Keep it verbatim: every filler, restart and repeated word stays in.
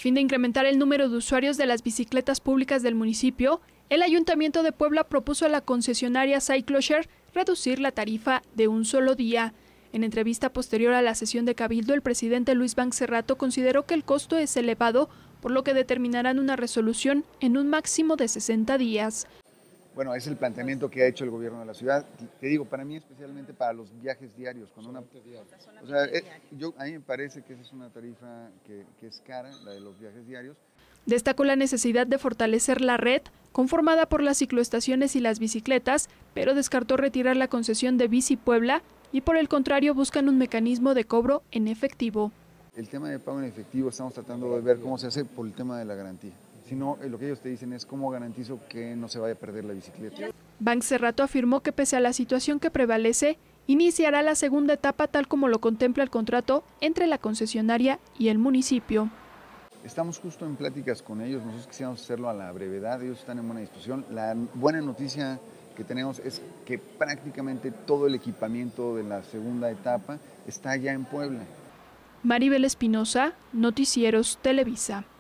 fin de incrementar el número de usuarios de las bicicletas públicas del municipio, el Ayuntamiento de Puebla propuso a la concesionaria Cycloshare reducir la tarifa de un solo día. En entrevista posterior a la sesión de Cabildo, el presidente Luis Banks Cerrato consideró que el costo es elevado, por lo que determinarán una resolución en un máximo de sesenta días. Bueno, es el planteamiento que ha hecho el gobierno de la ciudad. Te digo, para mí especialmente para los viajes diarios. Con una, o sea, eh, yo, a mí me parece que esa es una tarifa que, que es cara, la de los viajes diarios. Destacó la necesidad de fortalecer la red, conformada por las cicloestaciones y las bicicletas, pero descartó retirar la concesión de Bici Puebla y por el contrario buscan un mecanismo de cobro en efectivo. El tema de pago en efectivo estamos tratando de ver cómo se hace por el tema de la garantía. Si no, lo que ellos te dicen es cómo garantizo que no se vaya a perder la bicicleta. Banks Cerrato afirmó que pese a la situación que prevalece, iniciará la segunda etapa tal como lo contempla el contrato entre la concesionaria y el municipio. Estamos justo en pláticas con ellos, nosotros quisiéramos hacerlo a la brevedad, ellos están en buena disposición. La buena noticia que tenemos es que prácticamente todo el equipamiento de la segunda etapa está ya en Puebla. Maribel Espinosa, Noticieros Televisa.